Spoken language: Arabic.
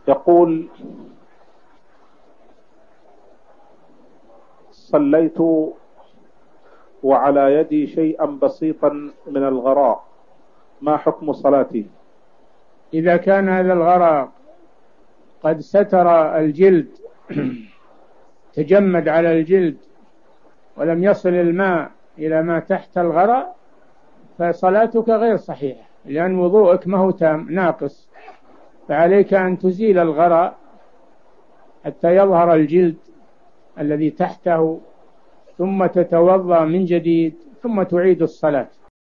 يقول: صليت وعلى يدي شيئا بسيطا من الغراء، ما حكم صلاتي؟ إذا كان هذا الغراء قد ستر الجلد تجمد على الجلد ولم يصل الماء إلى ما تحت الغراء فصلاتك غير صحيحة، لأن وضوءك ما هو تام، ناقص. فعليك أن تزيل الغراء حتى يظهر الجلد الذي تحته، ثم تتوضأ من جديد، ثم تعيد الصلاة.